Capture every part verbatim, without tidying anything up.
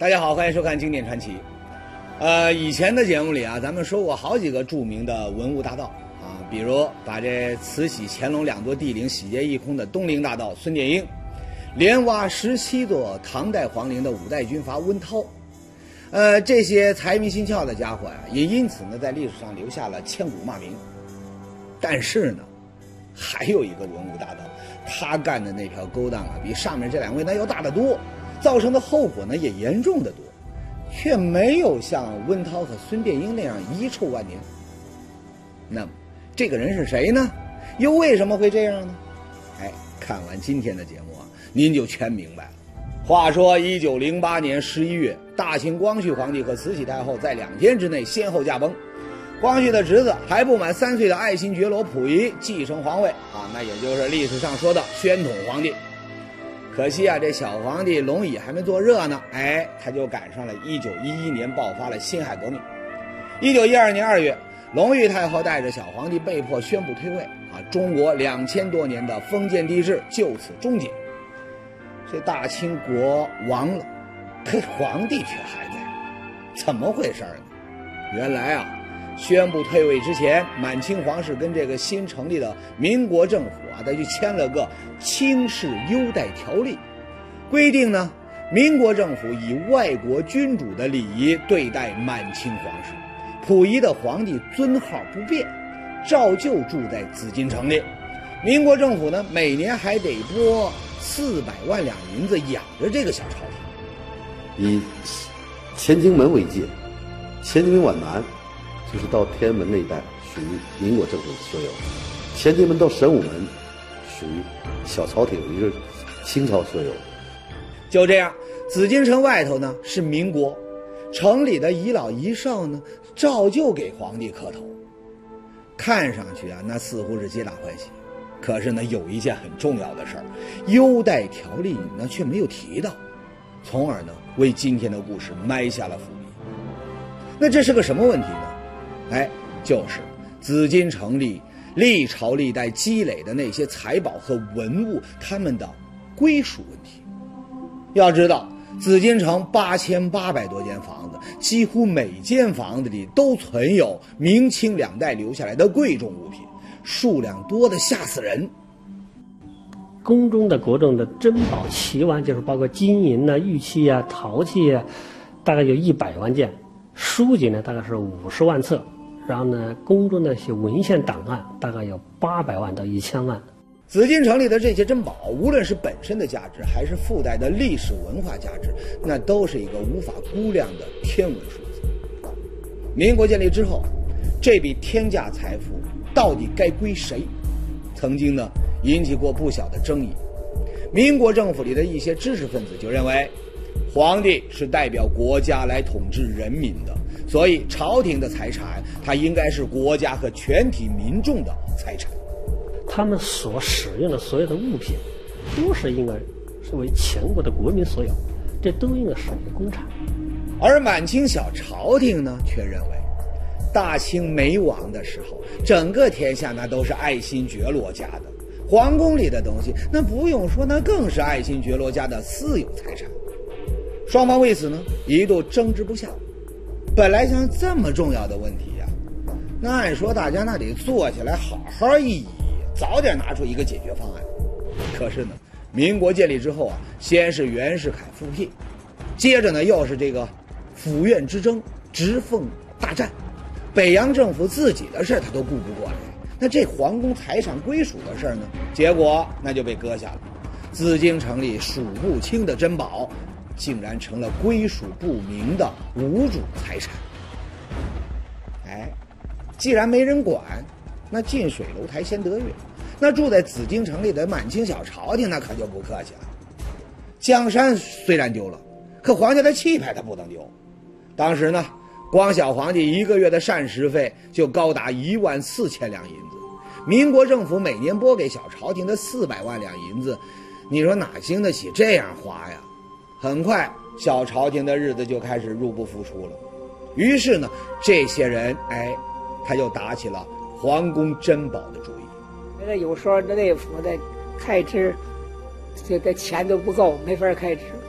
大家好，欢迎收看《经典传奇》。呃，以前的节目里啊，咱们说过好几个著名的文物大盗啊，比如把这慈禧、乾隆两座帝陵洗劫一空的东陵大盗孙殿英，连挖十七座唐代皇陵的五代军阀温韬。呃，这些财迷心窍的家伙呀、啊，也因此呢，在历史上留下了千古骂名。但是呢，还有一个文物大盗，他干的那条勾当啊，比上面这两位那要大得多。造成的后果呢也严重得多，却没有像温韬和孙殿英那样遗臭万年。那么这个人是谁呢？又为什么会这样呢？哎，看完今天的节目啊，您就全明白了。话说一九零八年十一月，大清光绪皇帝和慈禧太后在两天之内先后驾崩。光绪的侄子还不满三岁的爱新觉罗溥仪继承皇位啊，那也就是历史上说的宣统皇帝。可惜啊，这小皇帝龙椅还没坐热呢，哎，他就赶上了一九一一年爆发了辛亥革命。一九一二年二月，隆裕太后带着小皇帝被迫宣布退位啊，中国两千多年的封建帝制就此终结。这大清国亡了，可皇帝却还在，怎么回事呢？原来啊，宣布退位之前，满清皇室跟这个新成立的民国政府啊，他就签了个清室优待条例，规定呢，民国政府以外国君主的礼仪对待满清皇室，溥仪的皇帝尊号不变，照旧住在紫禁城里。民国政府呢，每年还得拨四百万两银子养着这个小朝廷。 以乾清门为界，乾清门往南就是到天安门那一带属于民国政府所有，乾清门到神武门属于小朝廷，也就是清朝所有。 就这样，紫禁城外头呢是民国，城里的遗老遗少呢照旧给皇帝磕头。看上去啊，那似乎是皆大欢喜。可是呢，有一件很重要的事儿，优待条例呢却没有提到，从而呢为今天的故事埋下了伏笔。那这是个什么问题呢？哎，就是紫禁城里历朝历代积累的那些财宝和文物，他们的归属问题。要知道，紫禁城八千八百多间房子，几乎每间房子里都存有明清两代留下来的贵重物品，数量多得吓死人。 宫中的各种的珍宝奇玩，就是包括金银啊、玉器啊、陶器啊，大概有一百万件；书籍呢，大概是五十万册。然后呢，宫中的一些文献档案大概有八百万到一千万。 紫禁城里的这些珍宝，无论是本身的价值，还是附带的历史文化价值，那都是一个无法估量的天文数字。民国建立之后，这笔天价财富到底该归谁？曾经呢引起过不小的争议。民国政府里的一些知识分子就认为，皇帝是代表国家来统治人民的，所以朝廷的财产它应该是国家和全体民众的财产。 他们所使用的所有的物品都是应该是为全国的国民所有，这都应该属于公产。 而满清小朝廷呢却认为，大清没亡的时候，整个天下那都是爱新觉罗家的，皇宫里的东西那不用说，那更是爱新觉罗家的私有财产。双方为此呢一度争执不下。本来像这么重要的问题呀、啊，那按说大家那得坐下来好好议议，早点拿出一个解决方案。可是呢，民国建立之后啊，先是袁世凯复辟，接着呢又是这个府院之争、直奉大战，北洋政府自己的事他都顾不过来，那这皇宫财产归属的事呢，结果那就被搁下了。紫禁城里数不清的珍宝，竟然成了归属不明的无主财产。哎，既然没人管，那近水楼台先得月。那住在紫禁城里的满清小朝廷那可就不客气了。江山虽然丢了，可皇家的气派他不能丢。当时呢，光小皇帝一个月的膳食费就高达一万四千两银子，民国政府每年拨给小朝廷的四百万两银子，你说哪经得起这样花呀？很快，小朝廷的日子就开始入不敷出了。于是呢，这些人哎，他就打起了皇宫珍宝的主意。 那有时候那内府的开支，这个钱都不够，没法开支。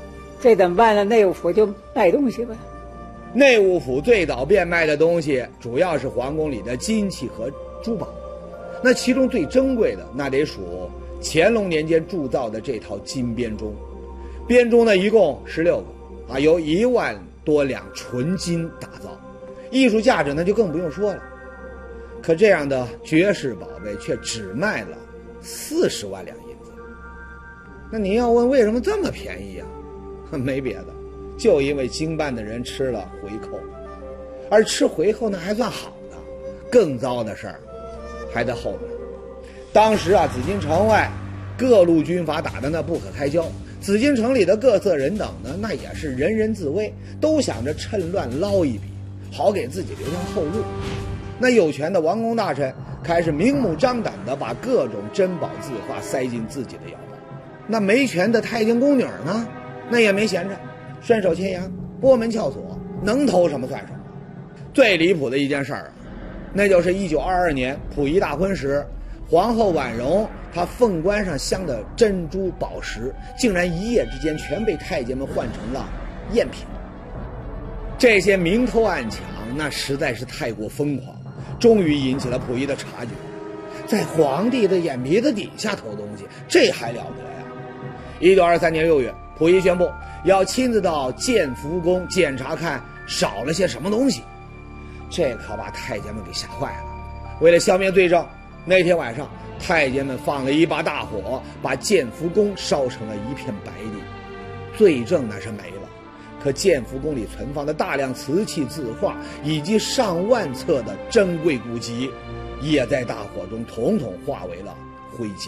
这怎么办呢？内务府就卖东西呗。 内务府最早变卖的东西，主要是皇宫里的金器和珠宝。那其中最珍贵的，那得数乾隆年间铸造的这套金编钟。编钟呢，一共十六个啊，由一万多两纯金打造，艺术价值呢就更不用说了。可这样的绝世宝贝却只卖了四十万两银子。那您要问为什么这么便宜啊？没别的，就因为经办的人吃了回扣，而吃回扣呢还算好的，更糟的事儿还在后面。当时啊，紫禁城外各路军阀打得那不可开交，紫禁城里的各色人等呢，那也是人人自危，都想着趁乱捞一笔，好给自己留条后路。那有权的王公大臣开始明目张胆地把各种珍宝字画塞进自己的腰包。那没权的太监宫女呢，那也没闲着，伸手牵羊，拨门撬锁，能偷什么算什么。最离谱的一件事儿啊，那就是一九二二年溥仪大婚时，皇后婉容她凤冠上镶的珍珠宝石，竟然一夜之间全被太监们换成了赝品。这些明偷暗抢，那实在是太过疯狂，终于引起了溥仪的察觉。在皇帝的眼皮子底下偷东西，这还了得呀！一九二三年六月，溥仪宣布要亲自到建福宫检查，看少了些什么东西。这可把太监们给吓坏了。为了消灭罪证，那天晚上太监们放了一把大火，把建福宫烧成了一片白地。罪证那是没了，可建福宫里存放的大量瓷器字画以及上万册的珍贵古籍，也在大火中统统化为了灰烬。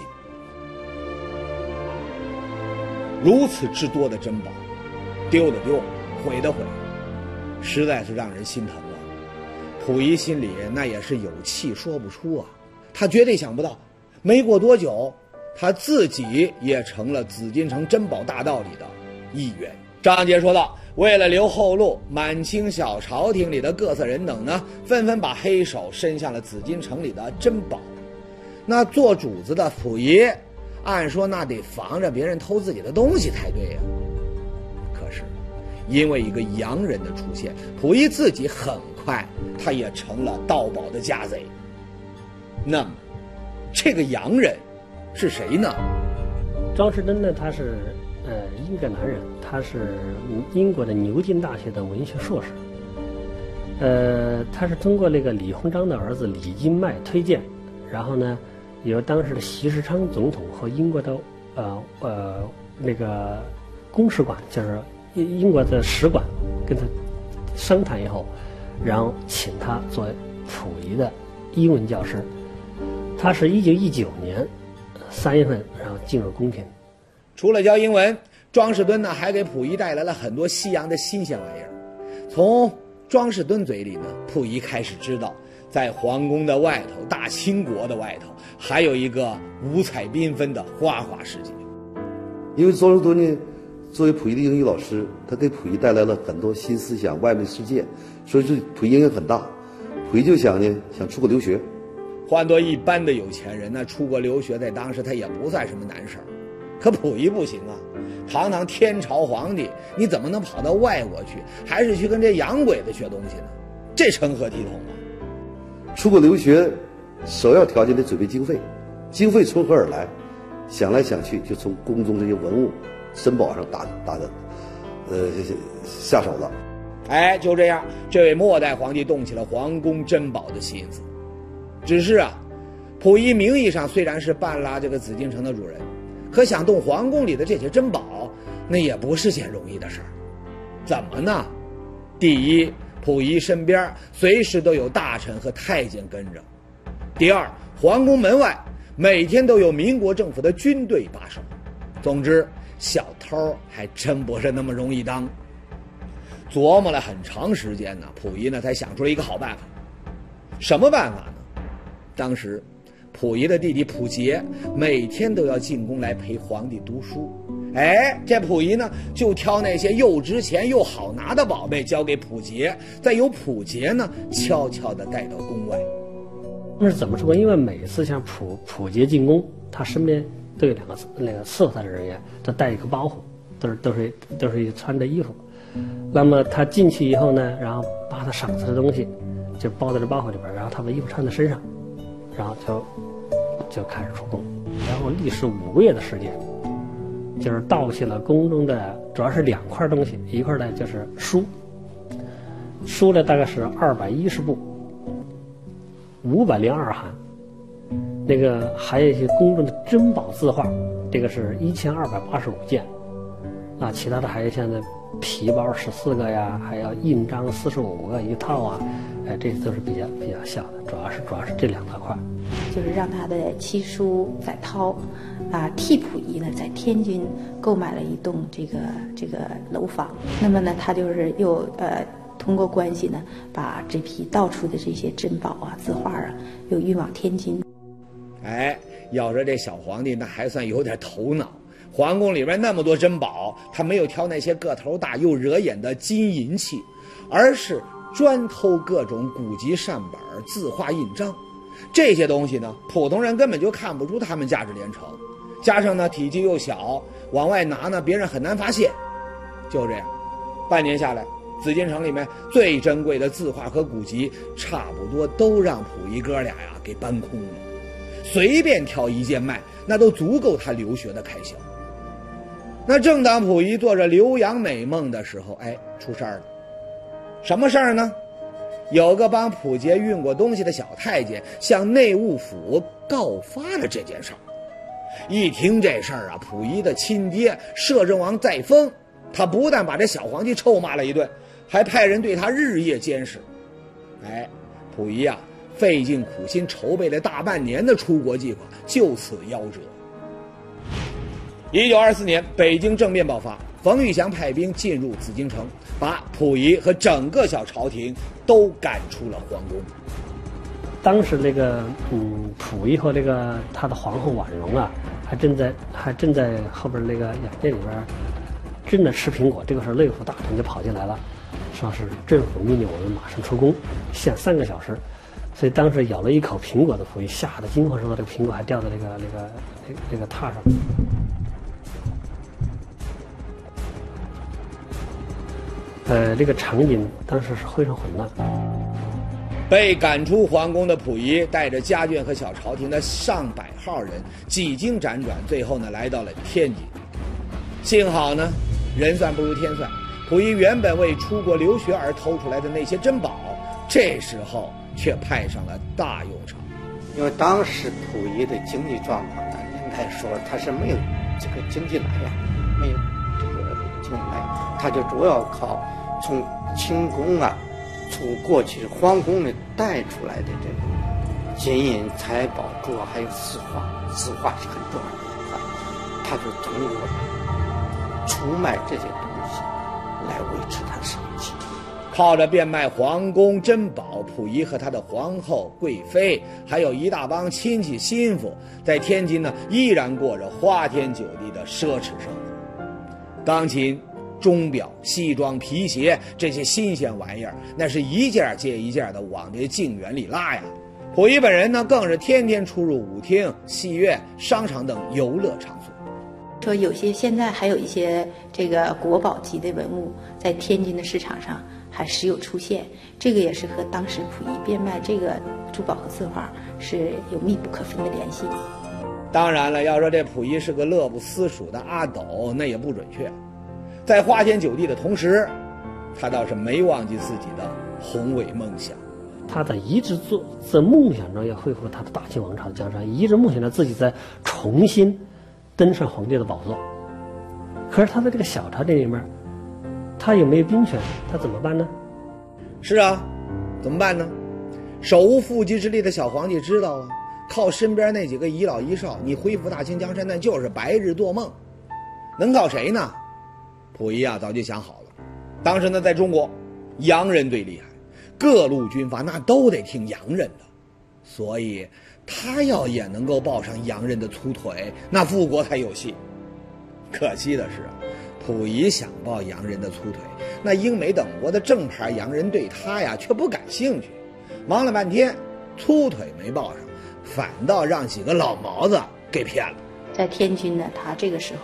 如此之多的珍宝，丢的丢，毁的毁，实在是让人心疼啊。溥仪心里那也是有气说不出啊，他绝对想不到，没过多久，他自己也成了紫禁城珍宝大盗里的一员。张杰说道，为了留后路，满清小朝廷里的各色人等呢，纷纷把黑手伸向了紫禁城里的珍宝。那做主子的溥仪，按说那得防着别人偷自己的东西才对呀。可是因为一个洋人的出现，溥仪自己很快他也成了盗宝的家贼。那么这个洋人是谁呢？ 庄士敦呢，他是呃英格兰人，他是英国的牛津大学的文学硕士。呃，他是通过那个李鸿章的儿子李金迈推荐，然后呢，由当时的习士昌总统和英国的呃呃那个公使馆，就是英英国的使馆，跟他商谈以后，然后请他做溥仪的英文教师。他是一九一九年三月份，然后进入宫廷。 除了教英文，庄士敦呢还给溥仪带来了很多西洋的新鲜玩意儿。从庄士敦嘴里呢，溥仪开始知道，在皇宫的外头，大清国的外头，还有一个五彩缤纷的花花世界。 因为庄士敦呢，作为溥仪的英语老师，他给溥仪带来了很多新思想、外面的世界，所以说溥仪影响很大。溥仪就想呢，想出国留学。 换做一般的有钱人呢，出国留学在当时他也不算什么难事儿。可溥仪不行啊，堂堂天朝皇帝，你怎么能跑到外国去，还是去跟这洋鬼子学东西呢？这成何体统啊？ 出国留学，首要条件得准备经费，经费从何而来？想来想去，就从宫中这些文物、珍宝上打打的，呃，下手了。 哎，就这样，这位末代皇帝动起了皇宫珍宝的心思。只是啊，溥仪名义上虽然是半拉这个紫禁城的主人，可想动皇宫里的这些珍宝，那也不是件容易的事儿。怎么呢？第一，溥仪身边随时都有大臣和太监跟着；第二，皇宫门外每天都有民国政府的军队把守。总之，小偷还真不是那么容易当。琢磨了很长时间呢，溥仪呢才想出了一个好办法。什么办法呢？当时溥仪的弟弟溥杰每天都要进宫来陪皇帝读书。哎，这溥仪呢就挑那些又值钱又好拿的宝贝交给溥杰，再由溥杰呢悄悄地带到宫外。 那是怎么说？因为每次像溥溥杰进宫，他身边都有两个那个伺候他的人员，他带一个包袱， 都是都是都是穿着衣服。那么他进去以后呢，然后把他赏赐的东西就包在这包袱里边，然后他把衣服穿在身上，然后就就开始出宫，然后历时五个月的时间，就是盗窃了宫中的主要是两块东西，一块呢就是书，书呢大概是二百一十部，五百零二函，那个还有一些宫中的珍宝字画，这个是一千二百八十五件，啊，其他的还有像这皮包十四个呀，还有印章四十五个一套啊，哎，这都是比较比较小的，主要是主要是这两大块。 就是让他的七叔载涛，啊，替溥仪呢在天津购买了一栋这个这个楼房。那么呢，他就是又呃通过关系呢，把这批盗出的这些珍宝啊、字画啊，又运往天津。 哎，要说这小皇帝那还算有点头脑。皇宫里边那么多珍宝，他没有挑那些个头大又惹眼的金银器，而是专偷各种古籍善本、字画印章。这些东西呢，普通人根本就看不出它们价值连城，加上呢体积又小，往外拿呢别人很难发现。就这样，半年下来，紫禁城里面最珍贵的字画和古籍，差不多都让溥仪哥俩呀给搬空了。随便挑一件卖，那都足够他留学的开销。那正当溥仪做着留洋美梦的时候，哎，出事儿了。什么事儿呢？有个帮溥杰运过东西的小太监向内务府告发了这件事儿。一听这事儿啊，溥仪的亲爹摄政王载沣，他不但把这小皇帝臭骂了一顿，还派人对他日夜监视。哎，溥仪啊，费尽苦心筹备了大半年的出国计划就此夭折。一九二四年，北京政变爆发，冯玉祥派兵进入紫禁城，把溥仪和整个小朝廷都赶出了皇宫。 当时那个嗯，溥仪和那个他的皇后婉容啊，还正在还正在后边那个养殿里边正在吃苹果。这个时候内府大臣就跑进来了，说是政府命令我们马上出宫，限三个小时。所以当时咬了一口苹果的溥仪吓得惊慌失措，这个苹果还掉在那个那个那个那个榻上。呃，这个场景当时是非常混乱。 被赶出皇宫的溥仪带着家眷和小朝廷的上百号人几经辗转，最后呢来到了天津。幸好呢，人算不如天算，溥仪原本为出国留学而偷出来的那些珍宝，这时候却派上了大用场。 因为当时溥仪的经济状况呢，应该说他是没有这个经济来源，没有这个经济来源，他就主要靠从清宫啊，从过去皇宫里带出来的这个金银财宝，主要还有字画，字画是很重要的一块，他就通过出卖这些东西来维持他生计。 靠着变卖皇宫珍宝，溥仪和他的皇后、贵妃，还有一大帮亲戚心腹，在天津呢依然过着花天酒地的奢侈生活。钢琴、钟表、西装、皮鞋，这些新鲜玩意儿，那是一件接一件的往这静园里拉呀。溥仪本人呢，更是天天出入舞厅、戏院、商场等游乐场所。 说有些现在还有一些这个国宝级的文物在天津的市场上还时有出现，这个也是和当时溥仪变卖这个珠宝和字画是有密不可分的联系。 当然了，要说这溥仪是个乐不思蜀的阿斗，那也不准确。在花天酒地的同时，他倒是没忘记自己的宏伟梦想。 他在一直做在梦想中要恢复他的大清王朝的江山，一直梦想着自己在重新登上皇帝的宝座。可是他在这个小朝廷里面，他有没有兵权？他怎么办呢？ 是啊，怎么办呢？手无缚鸡之力的小皇帝知道啊，靠身边那几个遗老遗少，你恢复大清江山那就是白日做梦。能靠谁呢？溥仪啊早就想好了。当时呢，在中国，洋人最厉害，各路军阀那都得听洋人的，所以他要也能够抱上洋人的粗腿，那复国才有戏。可惜的是啊，溥仪想抱洋人的粗腿，那英美等国的正牌洋人对他呀却不感兴趣，忙了半天，粗腿没抱上，反倒让几个老毛子给骗了。 在天津呢，他这个时候他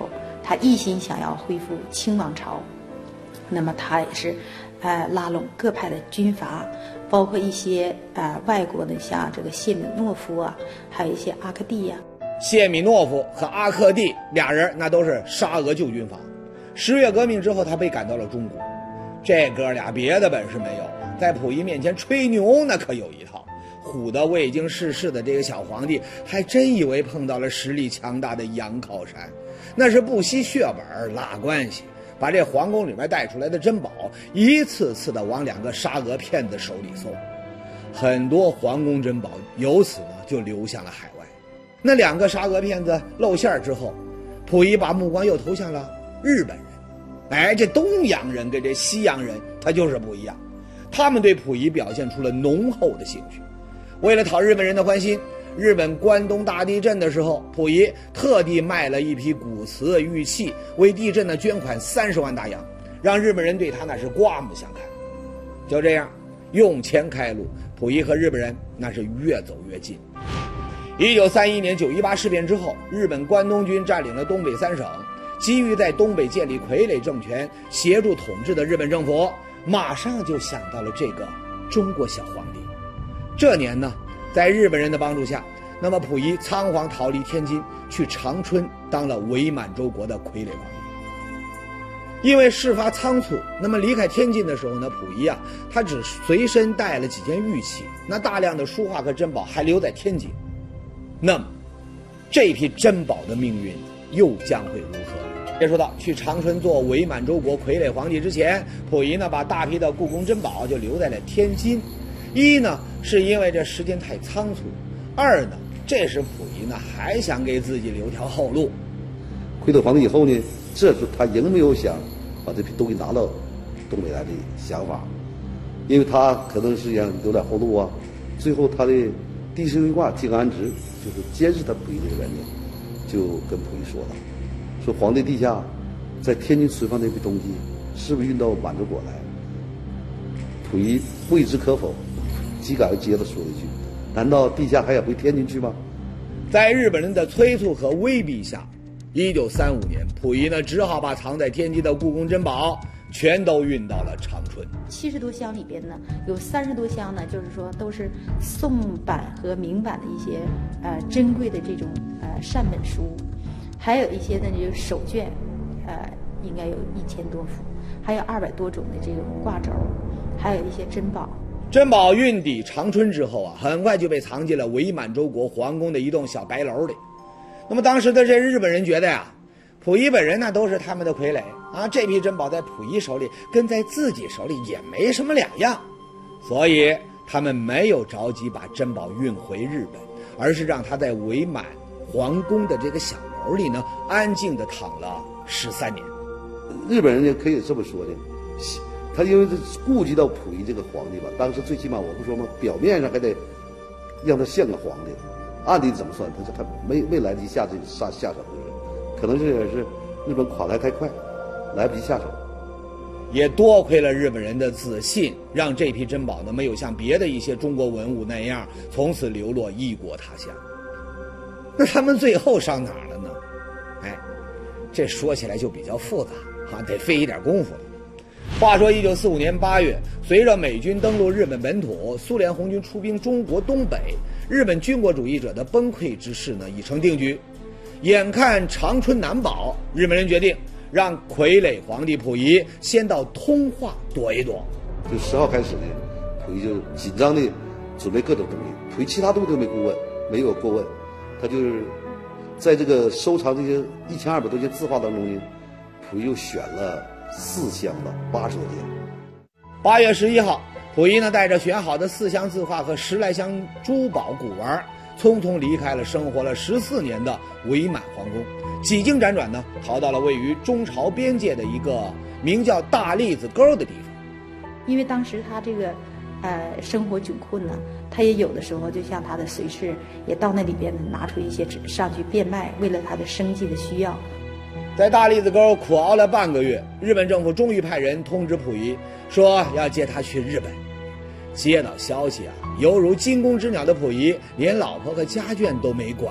他一心想要恢复清王朝。那么他也是，呃，拉拢各派的军阀，包括一些呃外国的，像这个谢米诺夫啊，还有一些阿克蒂呀、啊。 谢米诺夫和阿克蒂俩人那都是沙俄旧军阀。十月革命之后，他被赶到了中国。这哥俩别的本事没有，在溥仪面前吹牛那可有一套，唬得未经世事的这个小皇帝还真以为碰到了实力强大的洋靠山，那是不惜血本拉关系，把这皇宫里面带出来的珍宝一次次的往两个沙俄骗子手里送，很多皇宫珍宝由此呢就流向了海外。那两个沙俄骗子露馅之后，溥仪把目光又投向了日本人。哎，这东洋人跟这西洋人他就是不一样，他们对溥仪表现出了浓厚的兴趣。为了讨日本人的欢心，日本关东大地震的时候，溥仪特地卖了一批古瓷玉器，为地震呢捐款三十万大洋，让日本人对他那是刮目相看。就这样，用钱开路，溥仪和日本人那是越走越近。一九三一年九一八事变之后，日本关东军占领了东北三省，急于在东北建立傀儡政权，协助统治的日本政府马上就想到了这个中国小皇帝。这年呢，在日本人的帮助下，那么溥仪仓皇逃离天津，去长春当了伪满洲国的傀儡皇帝。因为事发仓促，那么离开天津的时候呢，溥仪啊，他只随身带了几件玉器，那大量的书画和珍宝还留在天津。那么，这批珍宝的命运又将会如何？别说到去长春做伪满洲国傀儡皇帝之前，溥仪呢把大批的故宫珍宝就留在了天津。一呢是因为这时间太仓促，二呢这时溥仪呢还想给自己留条后路。 傀儡皇帝以后呢，这时候他仍没有想把这批东西拿到东北来的想法，因为他可能是想留点后路啊。最后他的第十一卦靖安直就是监视他溥仪这个人呢，就跟溥仪说了，说皇帝陛下在天津存放那批东西是不是运到满洲国来？溥仪未知可否，几感又接着说了一句，难道陛下还想回天津去吗？ 在日本人的催促和威逼下，一九三五年，溥仪呢只好把藏在天津的故宫珍宝全都运到了长春。 七十多箱里边呢，有三十多箱呢，就是说都是宋版和明版的一些呃珍贵的这种呃善本书，还有一些呢就是手卷，呃应该有一千多幅，还有二百多种的这种挂轴，还有一些珍宝。 珍宝运抵长春之后啊，很快就被藏进了伪满洲国皇宫的一栋小白楼里。那么当时的这日本人觉得呀，溥仪本人那都是他们的傀儡啊，这批珍宝在溥仪手里跟在自己手里也没什么两样，所以他们没有着急把珍宝运回日本，而是让他在伪满皇宫的这个小楼里呢，安静地躺了十三年。 日本人呢可以这么说的，他因为顾及到溥仪这个皇帝吧，当时最起码我不说嘛，表面上还得让他像个皇帝，暗地怎么算，他是他没没来得及下这下下手，可能是也是日本垮台太快，来不及下手。 也多亏了日本人的自信，让这批珍宝呢没有像别的一些中国文物那样从此流落异国他乡。那他们最后上哪儿了呢？哎，这说起来就比较复杂啊，得费一点功夫了。话说一九四五年八月，随着美军登陆日本本土，苏联红军出兵中国东北，日本军国主义者的崩溃之势呢已成定局。眼看长春难保，日本人决定让傀儡皇帝溥仪先到通化躲一躲。 就十号开始呢，溥仪就紧张的准备各种东西，溥仪其他东西都没过问，没有过问，他就是在这个收藏这些一千二百多件字画当中呢，溥仪又选了四箱的八十多件。 八月十一号，溥仪呢带着选好的四箱字画和十来箱珠宝古玩，匆匆离开了生活了十四年的伪满皇宫，几经辗转呢，逃到了位于中朝边界的一个名叫大栗子沟的地方。 因为当时他这个呃生活窘困呢，他也有的时候就像他的随侍也到那里边拿出一些纸上去变卖，为了他的生计的需要。 在大栗子沟苦熬了半个月，日本政府终于派人通知溥仪说要接他去日本。接到消息啊，犹如惊弓之鸟的溥仪连老婆和家眷都没管，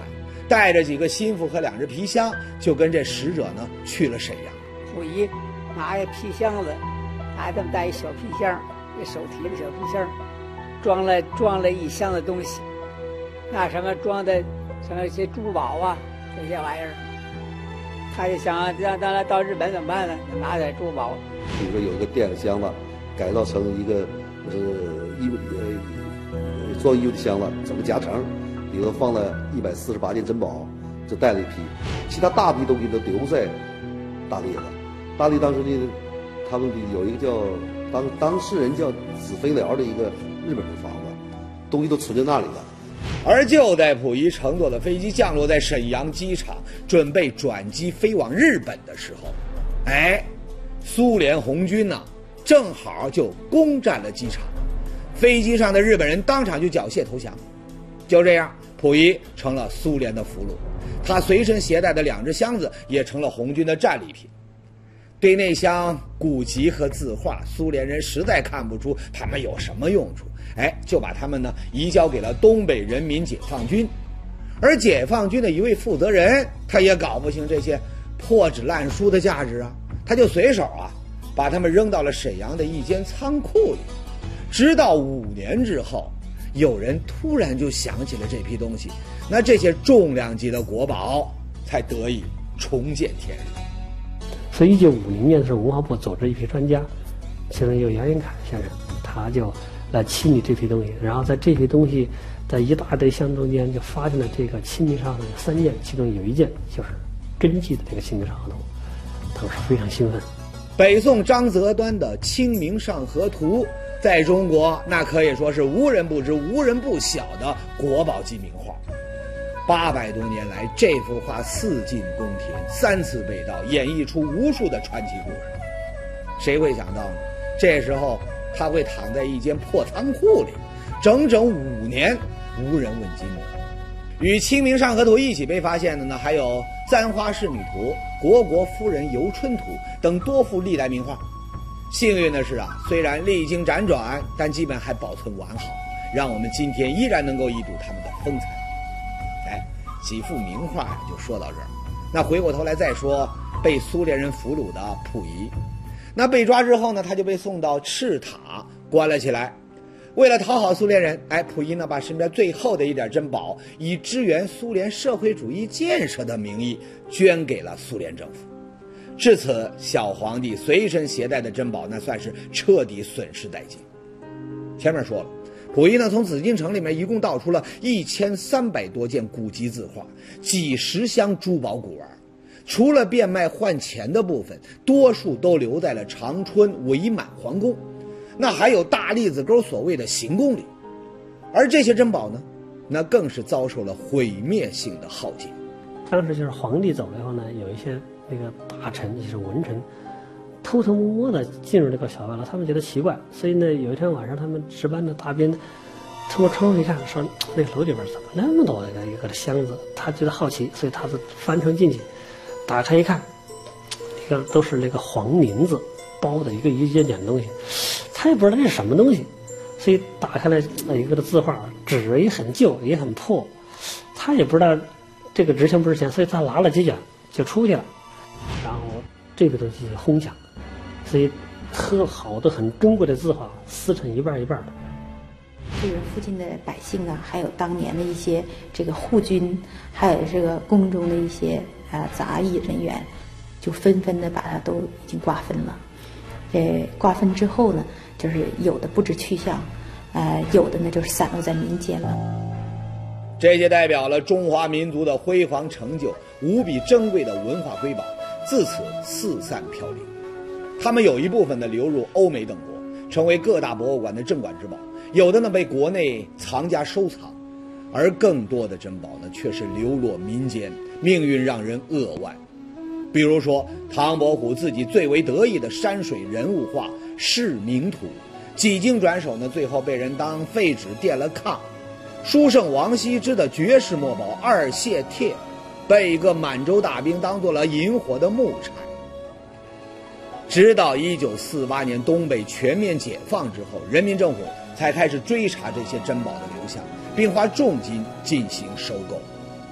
带着几个心腹和两只皮箱，就跟这使者呢去了沈阳。 溥仪拿一皮箱子，还这么带一小皮箱，这手提的小皮箱，装了装了一箱的东西，那什么装的什么一些珠宝啊这些玩意儿。他就想让当然到日本怎么办呢？拿点珠宝。 比如说有一个电子箱子，改造成一个呃衣呃装衣服的箱子，整个夹层，里头放了一百四十八件珍宝，就带了一批，其他大批东西都留在大理了。大理当时呢，他们有一个叫当当事人叫子非辽的一个日本人房子，东西都存在那里了。 而就在溥仪乘坐的飞机降落在沈阳机场，准备转机飞往日本的时候，哎，苏联红军呢、啊，正好就攻占了机场，飞机上的日本人当场就缴械投降。就这样，溥仪成了苏联的俘虏，他随身携带的两只箱子也成了红军的战利品。对那箱古籍和字画，苏联人实在看不出他们有什么用处，哎，就把他们呢移交给了东北人民解放军。而解放军的一位负责人，他也搞不清这些破纸烂书的价值啊，他就随手啊把他们扔到了沈阳的一间仓库里。直到五年之后，有人突然就想起了这批东西，那这些重量级的国宝才得以重见天日。 所以一九五零年的时候，文化部组织一批专家，其中有杨元凯先生，他就来清理这批东西，然后在这批东西在一大堆箱中间就发现了这个《清明上河图》三件，其中有一件就是真迹的这个《清明上河图》，当时非常兴奋。 北宋张择端的《清明上河图》在中国那可以说是无人不知、无人不晓的国宝级名画。八百多年来，这幅画四进宫廷，三次被盗，演绎出无数的传奇故事。谁会想到呢？这时候他会躺在一间破仓库里，整整五年无人问津。与《清明上河图》一起被发现的呢，还有《簪花仕女图》《虢国夫人游春图》等多幅历代名画。幸运的是啊，虽然历经辗转，但基本还保存完好，让我们今天依然能够一睹他们的风采。哎，几幅名画就说到这儿。那回过头来再说被苏联人俘虏的溥仪，那被抓之后呢，他就被送到赤塔关了起来。为了讨好苏联人，哎，溥仪呢把身边最后的一点珍宝，以支援苏联社会主义建设的名义捐给了苏联政府。至此，小皇帝随身携带的珍宝那算是彻底损失殆尽。前面说了，溥仪呢从紫禁城里面一共盗出了一千三百多件古籍字画，几十箱珠宝古玩，除了变卖换钱的部分，多数都留在了长春伪满皇宫，那还有大栗子沟所谓的行宫里。而这些珍宝呢，那更是遭受了毁灭性的浩劫。 当时就是皇帝走了以后呢，有一些那个大臣，就是文臣，偷偷摸摸的进入这个小院了，他们觉得奇怪，所以呢，有一天晚上他们值班的大兵通过窗户一看，说那个楼里边怎么那么多的一个箱子，他觉得好奇，所以他就翻窗进去，打开一看，这个都是那个黄银子包的一个一件件东西，他也不知道这是什么东西，所以打开了一个的字画，纸也很旧也很破，他也不知道这个值钱不值钱，所以他拿了几卷就出去了，然后这个东西哄抢，所以特好多很珍贵的字画撕成一半一半的。 这个附近的百姓啊，还有当年的一些这个护军，还有这个宫中的一些啊杂役人员，就纷纷的把它都已经瓜分了。呃，瓜分之后呢，就是有的不知去向，呃，有的呢就是散落在民间了。 这些代表了中华民族的辉煌成就，无比珍贵的文化瑰宝，自此四散飘零。它们有一部分呢流入欧美等国，成为各大博物馆的镇馆之宝；有的呢被国内藏家收藏，而更多的珍宝呢却是流落民间，命运让人扼腕。比如说唐伯虎自己最为得意的山水人物画《释明图》，几经转手呢，最后被人当废纸垫了炕。书圣王羲之的绝世墨宝《二谢帖》，被一个满洲大兵当做了引火的木柴。直到一九四八年东北全面解放之后，人民政府才开始追查这些珍宝的流向，并花重金进行收购。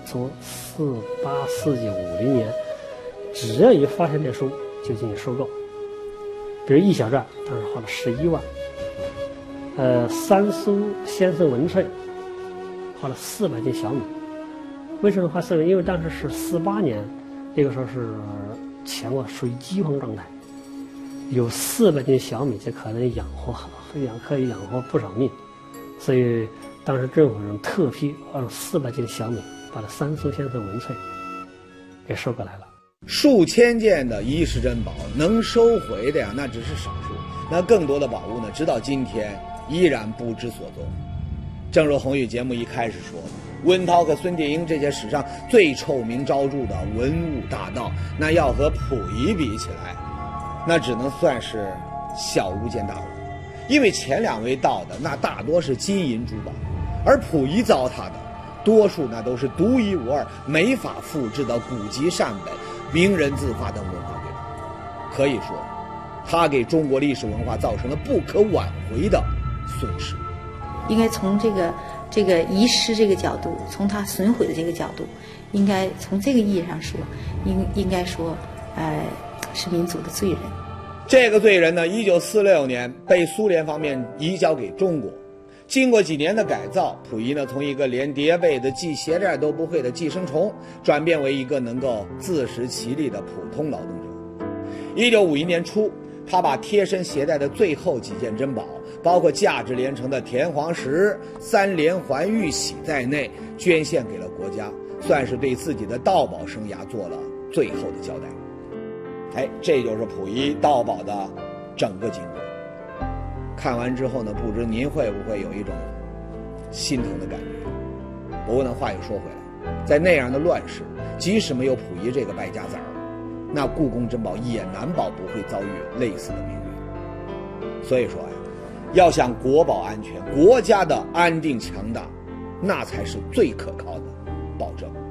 从四八世纪五零年，只要一发现这书就进行收购。比如《一小传》当时花了十一万，呃，《三苏先生文萃》花了四百斤小米。为什么花四百？因为当时是四八年，那个时候是全国属于饥荒状态，有四百斤小米就可能养活养可以养活不少命，所以当时政府用特批花了四百斤小米，把这《三苏先生文萃》给收过来了。 数千件的遗世珍宝能收回的呀，那只是少数，那更多的宝物呢，直到今天依然不知所踪。正如红玉节目一开始说的，温韬和孙殿英这些史上最臭名昭著的文物大盗，那要和溥仪比起来，那只能算是小巫见大巫。因为前两位盗的那大多是金银珠宝，而溥仪糟蹋的多数那都是独一无二、没法复制的古籍善本、名人字画等文化瑰宝。可以说，他给中国历史文化造成了不可挽回的损失。 应该从这个这个遗失这个角度，从它损毁的这个角度，应该从这个意义上说，应应该说，呃，是民族的罪人。 这个罪人呢，一九四六年被苏联方面移交给中国。经过几年的改造，溥仪呢从一个连叠被子系鞋带都不会的寄生虫，转变为一个能够自食其力的普通劳动者。一九五一年初，他把贴身携带的最后几件珍宝，包括价值连城的田黄石、三连环玉玺在内，捐献给了国家，算是对自己的盗宝生涯做了最后的交代。哎，这就是溥仪盗宝的整个经过。看完之后呢，不知您会不会有一种心疼的感觉？不过呢，话又说回来，在那样的乱世，即使没有溥仪这个败家子儿，那故宫珍宝也难保不会遭遇类似的命运。所以说呀，要想国宝安全，国家的安定强大，那才是最可靠的保证。